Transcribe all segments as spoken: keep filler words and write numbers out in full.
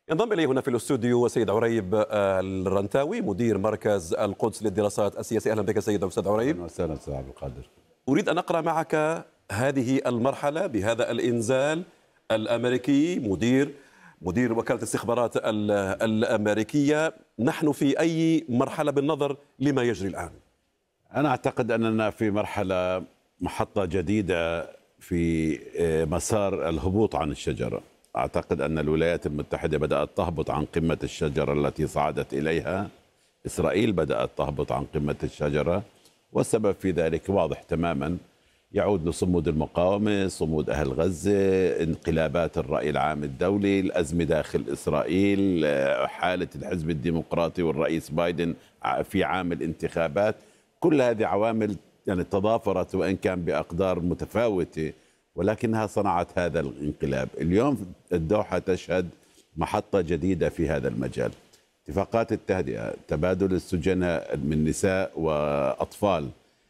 ينضم إلي هنا في الاستوديو السيد عريب الرنتاوي مدير مركز القدس للدراسات السياسية. أهلا بك سيد أستاذ عريب. أهلا وسهلا أستاذ عبد القادر. أريد أن أقرأ معك هذه المرحلة بهذا الإنزال الأمريكي. مدير مدير وكالة الاستخبارات الأمريكية، نحن في أي مرحلة بالنظر لما يجري الآن؟ أنا أعتقد أننا في مرحلة محطة جديدة في مسار الهبوط عن الشجرة. أعتقد أن الولايات المتحدة بدأت تهبط عن قمة الشجرة التي صعدت إليها. إسرائيل بدأت تهبط عن قمة الشجرة، والسبب في ذلك واضح تماما، يعود لصمود المقاومة، صمود أهل غزة، انقلابات الرأي العام الدولي، الأزمة داخل إسرائيل، حالة الحزب الديمقراطي والرئيس بايدن في عام الانتخابات. كل هذه عوامل يعني تضافرت وإن كان بأقدار متفاوتة، ولكنها صنعت هذا الانقلاب. اليوم الدوحة تشهد محطة جديدة في هذا المجال. اتفاقات التهدئة، تبادل السجناء من نساء وأطفال،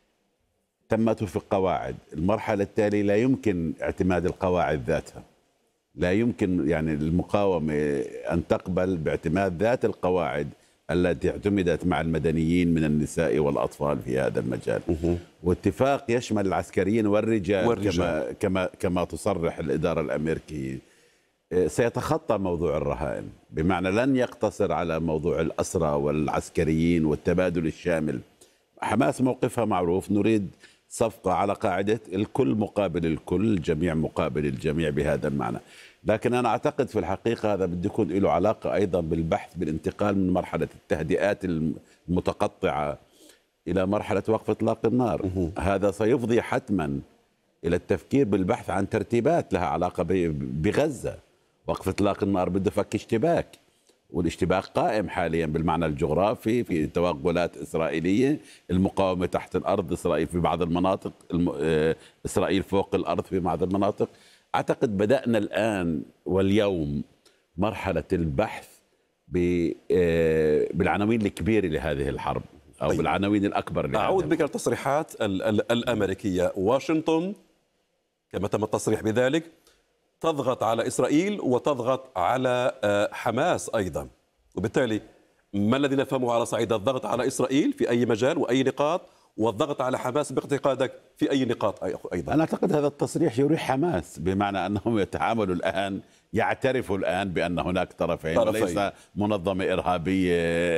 تم توفيق قواعد. المرحلة التالية لا يمكن اعتماد القواعد ذاتها، لا يمكن يعني المقاومة أن تقبل باعتماد ذات القواعد التي اعتمدت مع المدنيين من النساء والأطفال في هذا المجال. واتفاق يشمل العسكريين والرجال, والرجال. كما كما كما تصرح الإدارة الأمريكية، سيتخطى موضوع الرهائن، بمعنى لن يقتصر على موضوع الأسرى والعسكريين والتبادل الشامل. حماس موقفها معروف، نريد صفقة على قاعدة الكل مقابل الكل، الجميع مقابل الجميع بهذا المعنى. لكن أنا أعتقد في الحقيقة هذا بده يكون له علاقة أيضا بالبحث بالانتقال من مرحلة التهدئات المتقطعة إلى مرحلة وقف إطلاق النار. هذا سيفضي حتما إلى التفكير بالبحث عن ترتيبات لها علاقة بغزة. وقف إطلاق النار بده فك اشتباك، والاشتباك قائم حاليا بالمعنى الجغرافي في توغلات إسرائيلية، المقاومة تحت الأرض، إسرائيل في بعض المناطق، إسرائيل فوق الأرض في بعض المناطق. أعتقد بدأنا الآن واليوم مرحلة البحث بالعناوين الكبيرة لهذه الحرب، أو طيب. بالعناوين الأكبر لهذه أعود الحرب. بك التصريحات الأمريكية. واشنطن كما تم التصريح بذلك تضغط على إسرائيل وتضغط على حماس أيضا، وبالتالي ما الذي نفهمه على صعيد الضغط على إسرائيل في أي مجال وأي نقاط، والضغط على حماس باعتقادك في أي نقاط أيضا؟ أنا أعتقد هذا التصريح يريح حماس، بمعنى أنهم يتعاملوا الآن، يعترفوا الآن بأن هناك طرفين، طرفين. وليس منظمة إرهابية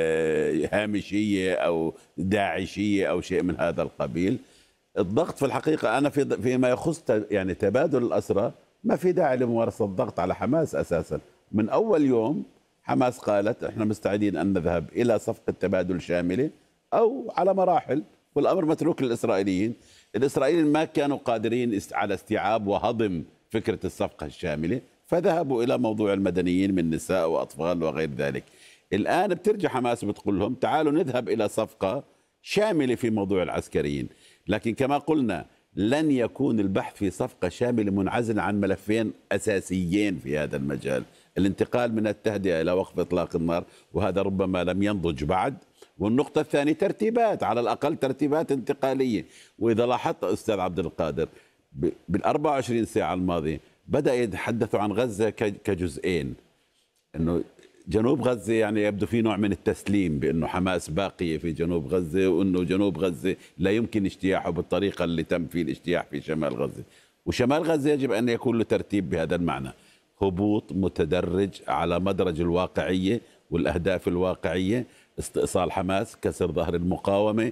هامشية أو داعشية أو شيء من هذا القبيل. الضغط في الحقيقة أنا في فيما يخص يعني تبادل الأسرى ما في داعي لممارسة الضغط على حماس أساسا. من أول يوم حماس قالت احنا مستعدين أن نذهب إلى صفقة تبادل شاملة أو على مراحل، والأمر متروك للإسرائيليين. الإسرائيليين ما كانوا قادرين على استيعاب وهضم فكرة الصفقة الشاملة، فذهبوا إلى موضوع المدنيين من نساء وأطفال وغير ذلك. الآن بترجع حماس بتقول لهم تعالوا نذهب إلى صفقة شاملة في موضوع العسكريين، لكن كما قلنا لن يكون البحث في صفقة شاملة منعزل عن ملفين أساسيين في هذا المجال: الانتقال من التهدئة إلى وقف إطلاق النار، وهذا ربما لم ينضج بعد، والنقطة الثانية ترتيبات، على الأقل ترتيبات انتقالية. وإذا لاحظت أستاذ عبد القادر بالأربع وعشرين ساعة الماضية بدأ يتحدثوا عن غزة كجزئين، أنه جنوب غزة يعني يبدو في نوع من التسليم بأنه حماس باقية في جنوب غزة، وأنه جنوب غزة لا يمكن اجتياحه بالطريقة اللي تم فيه الاجتياح في شمال غزة، وشمال غزة يجب أن يكون له ترتيب بهذا المعنى، هبوط متدرج على مدرج الواقعية والأهداف الواقعية، استئصال حماس، كسر ظهر المقاومة،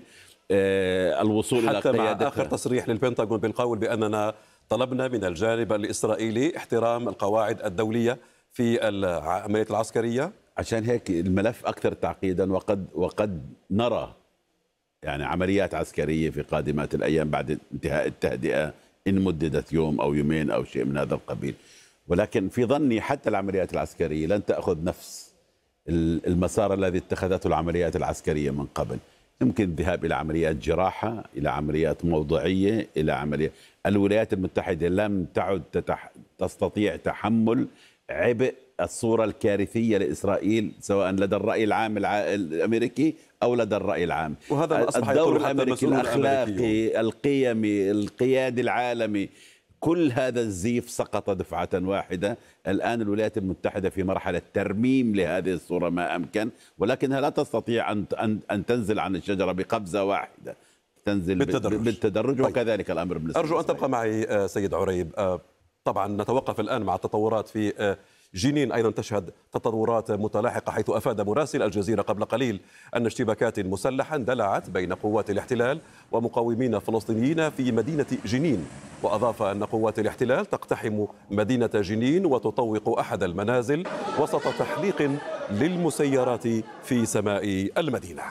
آه الوصول حتى إلى مع قيادتها. آخر تصريح للبنتاغون بالقول بأننا طلبنا من الجانب الإسرائيلي احترام القواعد الدولية في العملية العسكرية. عشان هيك الملف أكثر تعقيدا، وقد وقد نرى يعني عمليات عسكرية في قادمات الأيام بعد انتهاء التهدئة، إن مددت يوم أو يومين أو شيء من هذا القبيل. ولكن في ظني حتى العمليات العسكرية لن تأخذ نفس المسار الذي اتخذته العمليات العسكرية من قبل. يمكن الذهاب إلى عمليات جراحة، إلى عمليات موضعية، إلى عمليات. الولايات المتحدة لم تعد تتح... تستطيع تحمل عبء الصورة الكارثية لإسرائيل، سواء لدى الرأي العام الأمريكي أو لدى الرأي العام. وهذا أصبح الدور الأمريكي، الأخلاقي، القيمي، القيادي العالمي، كل هذا الزيف سقط دفعة واحدة. الآن الولايات المتحدة في مرحلة ترميم لهذه الصورة ما أمكن، ولكنها لا تستطيع أن أن تنزل عن الشجرة بقفزة واحدة، تنزل بالتدرج, بالتدرج وكذلك الأمر بالنسبة أرجو أن تبقى معي سيد عريب. طبعا نتوقف الآن مع التطورات في جنين، أيضا تشهد تطورات متلاحقة، حيث أفاد مراسل الجزيرة قبل قليل أن اشتباكات مسلحة اندلعت بين قوات الاحتلال ومقاومين فلسطينيين في مدينة جنين، وأضاف أن قوات الاحتلال تقتحم مدينة جنين وتطوق أحد المنازل وسط تحليق للمسيرات في سماء المدينة.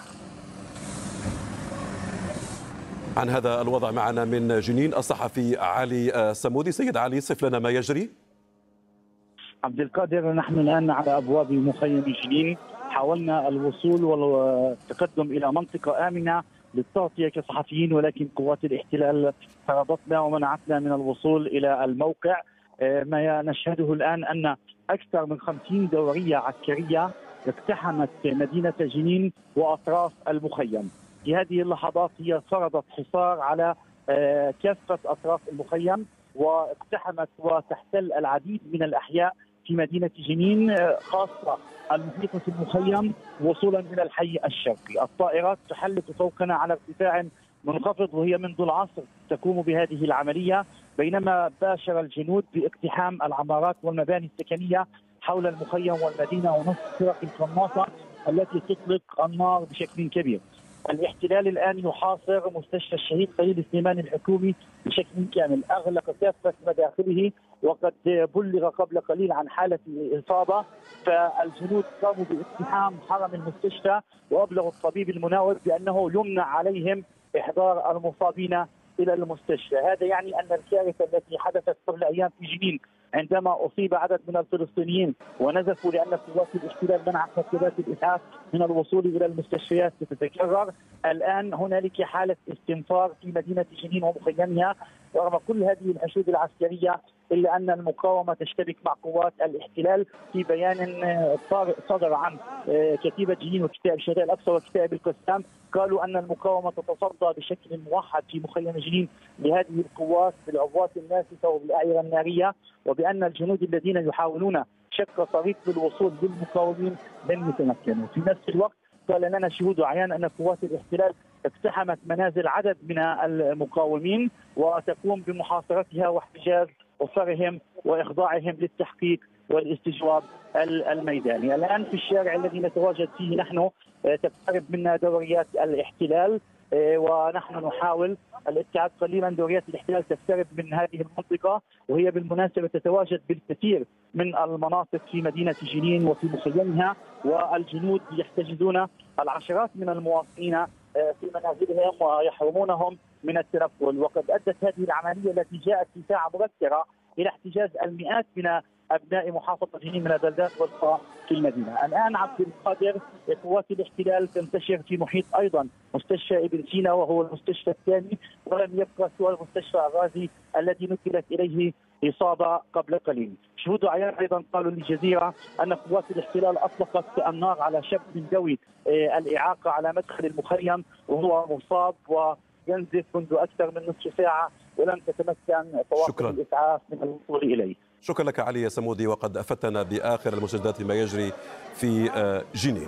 عن هذا الوضع معنا من جنين الصحفي علي سمودي. سيد علي، صف لنا ما يجري. عبد القادر، نحن الآن على أبواب مخيم جنين. حاولنا الوصول والتقدم إلى منطقة آمنة للتغطية كصحفيين، ولكن قوات الاحتلال فرضتنا ومنعتنا من الوصول إلى الموقع. ما نشهده الآن أن أكثر من خمسين دورية عسكرية اقتحمت مدينة جنين وأطراف المخيم. في هذه اللحظات هي فرضت حصار على كافة أطراف المخيم، واقتحمت وتحتل العديد من الأحياء في مدينة جنين، خاصة المحيطة في المخيم وصولا إلى الحي الشرقي. الطائرات تحلق فوقنا على ارتفاع منخفض، وهي منذ العصر تقوم بهذه العملية، بينما باشر الجنود باقتحام العمارات والمباني السكنية حول المخيم والمدينة ونصف فرق القناصة التي تطلق النار بشكل كبير. الاحتلال الآن يحاصر مستشفى الشهيد خليل سليمان الحكومي بشكل كامل، أغلق كافة مداخله، وقد بلغ قبل قليل عن حالة إصابة، فالجنود قاموا باقتحام حرم المستشفى، وأبلغ الطبيب المناوب بأنه يمنع عليهم إحضار المصابين إلى المستشفى. هذا يعني أن الكارثة التي حدثت قبل أيام في جنين عندما أصيب عدد من الفلسطينيين ونزفوا لأن قوات الاحتلال منعت مركبات الإسعاف من الوصول إلى المستشفيات ستتكرر. الآن هنالك حالة استنفار في مدينة جنين ومخيمها رغم كل هذه الحشود العسكرية، إلا أن المقاومة تشتبك مع قوات الاحتلال. في بيان صدر عن كتيبة جنين وكتائب الشهداء الأقصى وكتائب القسام، قالوا أن المقاومة تتصدى بشكل موحد في مخيم جنين لهذه القوات بالعبوات الناسفة وبالأعيرة النارية، وبأن الجنود الذين يحاولون شق طريق للوصول للمقاومين لن يتمكنوا. في نفس الوقت قال لنا شهود عيان أن قوات الاحتلال اقتحمت منازل عدد من المقاومين وتقوم بمحاصرتها واحتجاز أسرهم وإخضاعهم للتحقيق والاستجواب الميداني. الآن في الشارع الذي نتواجد فيه نحن تقترب منا دوريات الاحتلال، ونحن نحاول الابتعاد قليلا. دوريات الاحتلال تقترب من هذه المنطقة، وهي بالمناسبة تتواجد بالكثير من المناطق في مدينة جنين وفي مخيمها، والجنود يحتجزون العشرات من المواطنين في منازلهم ويحرمونهم من التنقل. وقد أدت هذه العملية التي جاءت في ساعة مبكرة إلى احتجاز المئات من أبناء محافظة جنين من البلدات والقرى في المدينة. الآن عبد القادر قوات الاحتلال تنتشر في محيط أيضا مستشفى ابن سينا وهو المستشفى الثاني، ولم يبقى سوى المستشفى الغازي الذي نقلت إليه إصابة قبل قليل. شهود عيان أيضا قالوا للجزيرة أن قوات الاحتلال أطلقت النار على شاب ذوي الإعاقة على مدخل المخيم، وهو مصاب وينزف منذ أكثر من نصف ساعة، ولم تتمكن طواقم الإسعاف من الوصول إليه. شكرا لك علي سمودي، وقد أفتنا بآخر المستجدات ما يجري في جنين.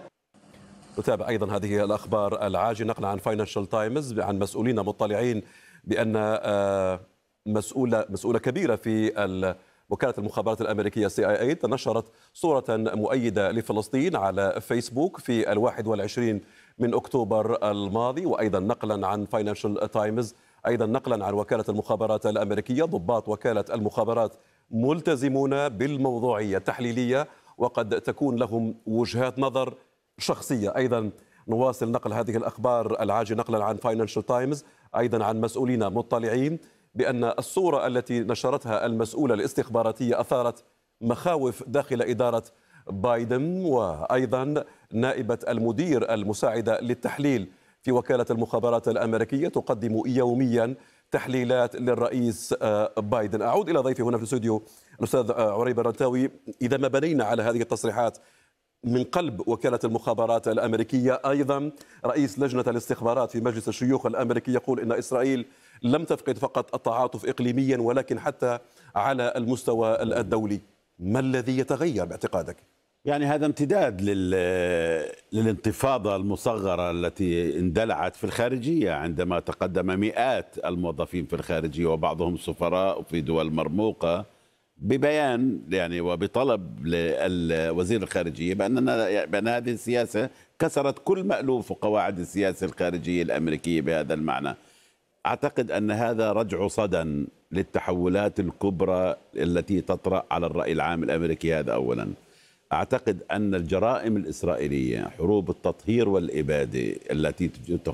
نتابع أيضا هذه الأخبار العاجلة نقلا عن فاينانشال تايمز عن مسؤولين مطلعين بأن مسؤولة مسؤولة كبيرة في وكالة المخابرات الأمريكية سي آي إيه نشرت صورة مؤيدة لفلسطين على فيسبوك في الواحد والعشرين من أكتوبر الماضي. وأيضا نقلا عن فاينانشال تايمز أيضا نقلا عن وكالة المخابرات الأمريكية، ضباط وكالة المخابرات ملتزمون بالموضوعية التحليلية وقد تكون لهم وجهات نظر شخصية. أيضا نواصل نقل هذه الأخبار العاجلة نقلا عن فاينانشال تايمز أيضا عن مسؤولين مطلعين بأن الصورة التي نشرتها المسؤولة الاستخباراتية أثارت مخاوف داخل إدارة بايدن. وأيضا نائبة المدير المساعدة للتحليل في وكالة المخابرات الأمريكية تقدم يوميا تحليلات للرئيس بايدن. أعود إلى ضيفي هنا في الاستوديو الأستاذ عريب الرنتاوي. إذا ما بنينا على هذه التصريحات من قلب وكالة المخابرات الأمريكية، أيضا رئيس لجنة الاستخبارات في مجلس الشيوخ الأمريكي يقول إن إسرائيل لم تفقد فقط التعاطف إقليميا ولكن حتى على المستوى الدولي. ما الذي يتغير باعتقادك؟ يعني هذا امتداد لل... للانتفاضة المصغرة التي اندلعت في الخارجية عندما تقدم مئات الموظفين في الخارجية وبعضهم سفراء في دول مرموقة ببيان يعني وبطلب لوزير الخارجية بأننا بأن هذه السياسة كسرت كل مألوف وقواعد السياسة الخارجية الأمريكية بهذا المعنى. أعتقد أن هذا رجع صدى للتحولات الكبرى التي تطرأ على الرأي العام الأمريكي. هذا أولا. أعتقد أن الجرائم الإسرائيلية، حروب التطهير والإبادة التي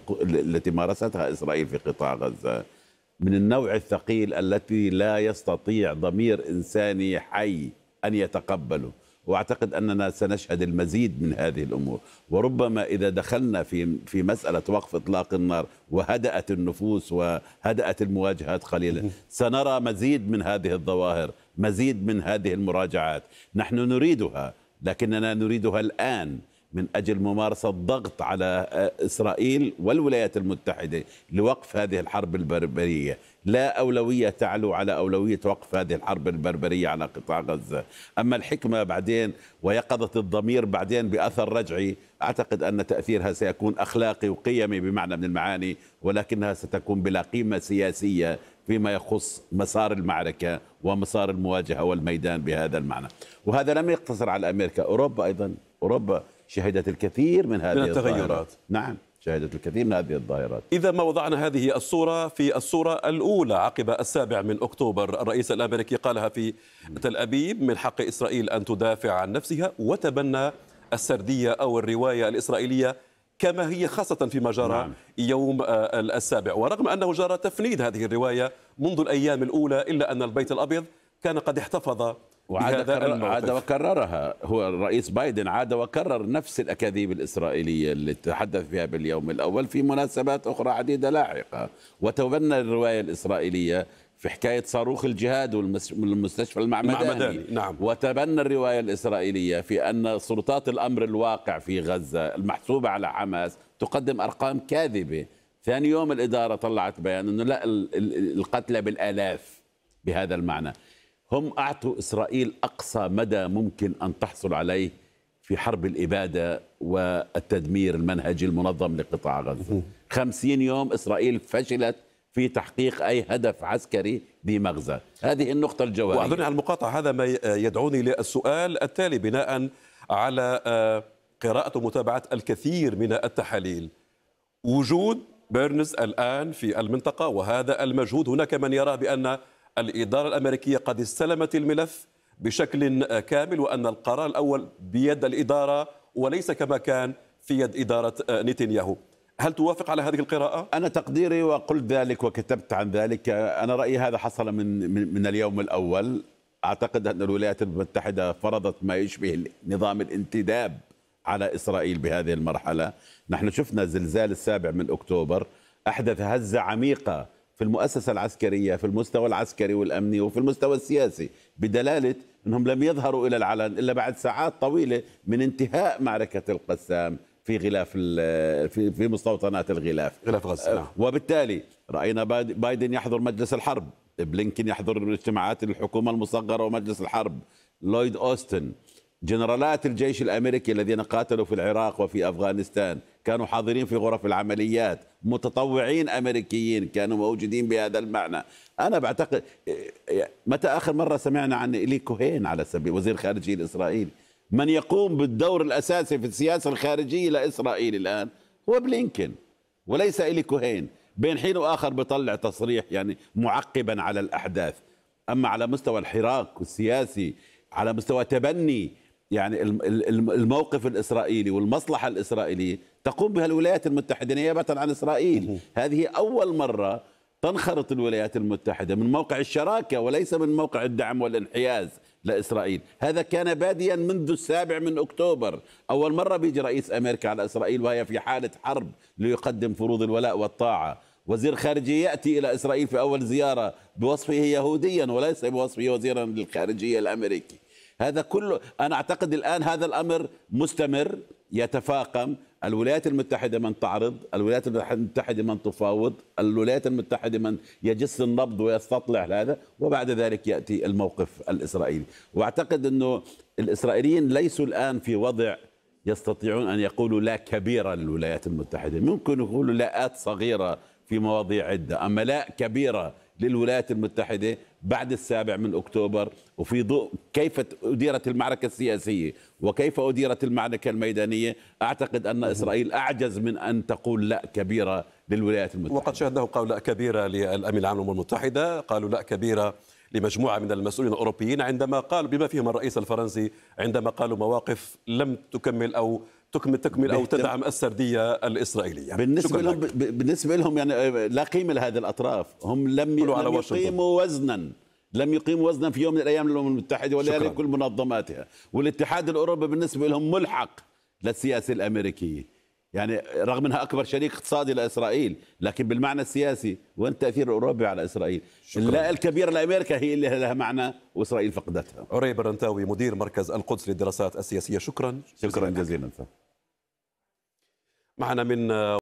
التي مارستها إسرائيل في قطاع غزة من النوع الثقيل التي لا يستطيع ضمير إنساني حي أن يتقبله، وأعتقد أننا سنشهد المزيد من هذه الأمور. وربما إذا دخلنا في في مسألة وقف إطلاق النار وهدأت النفوس وهدأت المواجهات قليلا سنرى مزيد من هذه الظواهر، مزيد من هذه المراجعات. نحن نريدها لكننا نريدها الآن من أجل ممارسة ضغط على إسرائيل والولايات المتحدة لوقف هذه الحرب البربرية. لا أولوية تعلو على أولوية وقف هذه الحرب البربرية على قطاع غزة. أما الحكمة بعدين ويقظة الضمير بعدين بأثر رجعي، أعتقد أن تأثيرها سيكون أخلاقي وقيمي بمعنى من المعاني، ولكنها ستكون بلا قيمة سياسية فيما يخص مسار المعركة ومسار المواجهة والميدان بهذا المعنى. وهذا لم يقتصر على أمريكا، أوروبا أيضا. أوروبا شهدت الكثير من هذه من التغيرات. نعم، شهدت الكثير من هذه الظاهرات. إذا ما وضعنا هذه الصورة في الصورة الأولى عقب السابع من أكتوبر، الرئيس الأمريكي قالها في تل أبيب: من حق إسرائيل أن تدافع عن نفسها، وتبنى السردية أو الرواية الإسرائيلية كما هي، خاصة فيما جرى نعم. يوم السابع. ورغم أنه جرى تفنيد هذه الرواية منذ الأيام الأولى، إلا أن البيت الأبيض كان قد احتفظ وعاد عاد وكررها. هو الرئيس بايدن عاد وكرر نفس الأكاذيب الإسرائيلية اللي تحدث فيها باليوم الأول في مناسبات أخرى عديدة لاحقة، وتبنى الرواية الإسرائيلية في حكاية صاروخ الجهاد والمستشفى المعمداني, المعمداني. نعم. وتبنى الرواية الإسرائيلية في أن سلطات الأمر الواقع في غزة المحسوبة على حماس تقدم أرقام كاذبة. ثاني يوم الإدارة طلعت بيان أنه لا، القتلى بالآلاف بهذا المعنى. هم أعطوا إسرائيل أقصى مدى ممكن أن تحصل عليه في حرب الإبادة والتدمير المنهجي المنظم لقطاع غزة. خمسين يوم إسرائيل فشلت في تحقيق أي هدف عسكري بمغزى. هذه النقطة الجوهرية. وأظن على المقاطعة هذا ما يدعوني للسؤال التالي بناء على قراءة ومتابعة الكثير من التحاليل. وجود بيرنز الآن في المنطقة وهذا المجهود، هناك من يرى بأن الإدارة الأمريكية قد استلمت الملف بشكل كامل، وأن القرار الأول بيد الإدارة وليس كما كان في يد إدارة نتنياهو. هل توافق على هذه القراءة؟ أنا تقديري وقلت ذلك وكتبت عن ذلك، أنا رأيي هذا حصل من من اليوم الأول. أعتقد أن الولايات المتحدة فرضت ما يشبه نظام الانتداب على إسرائيل بهذه المرحلة. نحن شفنا زلزال السابع من أكتوبر أحدث هزة عميقة في المؤسسة العسكرية، في المستوى العسكري والأمني وفي المستوى السياسي، بدلالة أنهم لم يظهروا إلى العلن إلا بعد ساعات طويلة من انتهاء معركة القسام في غلاف في في مستوطنات الغلاف غلاف غزة. نعم. وبالتالي رأينا بايدن يحضر مجلس الحرب، بلينكن يحضر اجتماعات الحكومة المصغرة ومجلس الحرب، لويد أوستن، جنرالات الجيش الأمريكي الذين قاتلوا في العراق وفي أفغانستان كانوا حاضرين في غرف العمليات، متطوعين أمريكيين كانوا موجودين بهذا المعنى. أنا بعتقد، متى آخر مرة سمعنا عن إلي كوهين على سبيل وزير خارجية الإسرائيلي؟ من يقوم بالدور الأساسي في السياسة الخارجية لإسرائيل الآن هو بلينكن وليس إلي كوهين. بين حين وآخر بيطلع تصريح يعني معقبا على الأحداث. أما على مستوى الحراك السياسي، على مستوى تبني يعني الموقف الإسرائيلي والمصلحة الإسرائيلية، تقوم بها الولايات المتحدة نيابة عن إسرائيل. هذه أول مرة تنخرط الولايات المتحدة من موقع الشراكة وليس من موقع الدعم والانحياز لإسرائيل. هذا كان باديا منذ السابع من أكتوبر. أول مرة بيجي رئيس أمريكا على إسرائيل وهي في حالة حرب ليقدم فروض الولاء والطاعة. وزير خارجية يأتي إلى إسرائيل في أول زيارة بوصفه يهوديا وليس بوصفه وزيرا للخارجية الأمريكي. هذا كله أنا أعتقد الآن هذا الأمر مستمر يتفاقم. الولايات المتحدة من تعرض، الولايات المتحدة من تفاوض، الولايات المتحدة من يجس النبض ويستطلع هذا، وبعد ذلك يأتي الموقف الإسرائيلي. وأعتقد أنه الإسرائيليين ليسوا الآن في وضع يستطيعون أن يقولوا لا كبيرة للولايات المتحدة، ممكن يقولوا لاءات صغيرة في مواضيع عدة، أما لا كبيرة للولايات المتحدة بعد السابع من أكتوبر، وفي ضوء كيف أديرت المعركة السياسية وكيف أديرت المعركة الميدانية، أعتقد أن إسرائيل أعجز من أن تقول لا كبيرة للولايات المتحدة. وقد شاهدناهم قالوا لا كبيرة للأمين العام للأمم المتحدة، قالوا لا كبيرة لمجموعة من المسؤولين الأوروبيين، عندما قال بما فيهم الرئيس الفرنسي عندما قالوا مواقف لم تكمل أو تكمل تكمل أو تدعم السردية الإسرائيلية. بالنسبة لهم بالنسبة لهم يعني لا قيمة لهذه الأطراف، هم لم يقيموا وزنا لم يقيموا وزنا في يوم من الأيام للأمم المتحدة ولا لكل منظماتها، والاتحاد الأوروبي بالنسبة لهم ملحق للسياسة الأمريكية، يعني رغم أنها أكبر شريك اقتصادي لإسرائيل، لكن بالمعنى السياسي وين التأثير الأوروبي على إسرائيل؟ اللا الكبيرة لأمريكا هي اللي لها معنى وإسرائيل فقدتها. عريب الرنتاوي مدير مركز القدس للدراسات السياسية، شكرا شكرا جزيلا. معنا من